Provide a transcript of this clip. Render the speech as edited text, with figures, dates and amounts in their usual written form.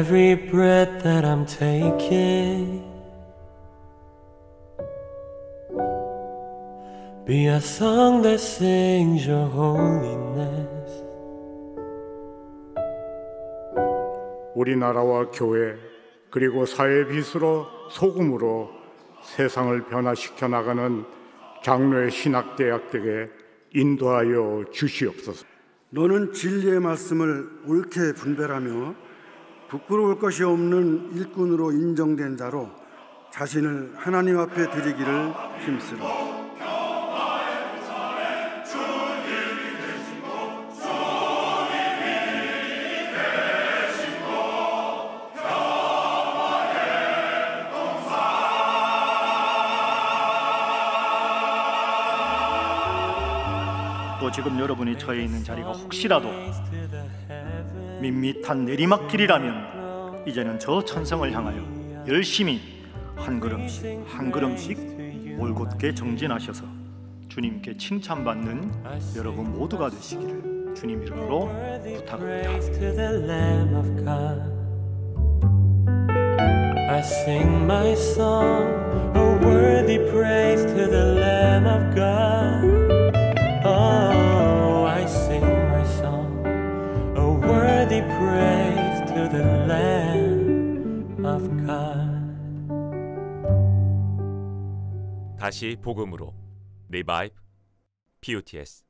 every breath that I'm taking. Be a song that sings your holiness. 우리나라와 교회 그리고 사회 빛으로 소금으로 세상을 변화시켜 나가는 장로의 신학대학들에게 인도하여 주시옵소서. 너는 진리의 말씀을 옳게 분별하며 부끄러울 것이 없는 일꾼으로 인정된 자로 자신을 하나님 앞에 드리기를 힘쓰라. 또 지금 여러분이 처해 있는 자리가 혹시라도 밋밋한 내리막길이라면 이제는 저 천성을 향하여 열심히 한 걸음씩 한 걸음씩 올곧게 정진하셔서 주님께 칭찬받는 여러분 모두가 되시기를 주님 이름으로 부탁합니다. I sing my song, a worthy praise to the Lamb of God. Oh, I sing my song, a worthy praise to the Lamb of God. 다시 복음으로 Revive PUTS